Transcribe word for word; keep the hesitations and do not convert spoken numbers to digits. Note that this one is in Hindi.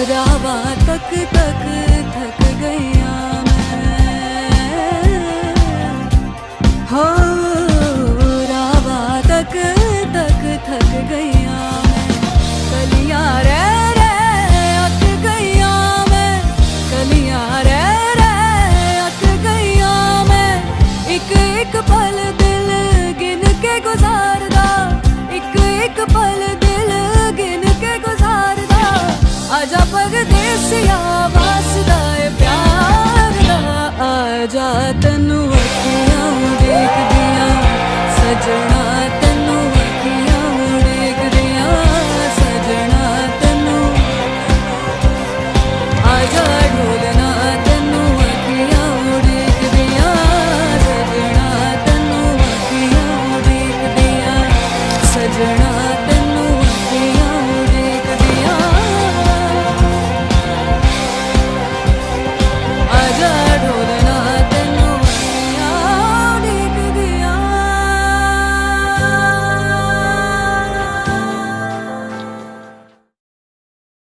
रावा तक तक थक गईया मैं, हो रावा तक तक थक गईया मैं। कलियां रह रह अक गईया मैं, कलियां रह रह अक गईया मैं। एक एक पल दिल गिन के गुजारदा, एक एक पल दिल गिन के गुजारदा। आजा परदेसिया वासदा ए प्यार दा, आजा तन्नू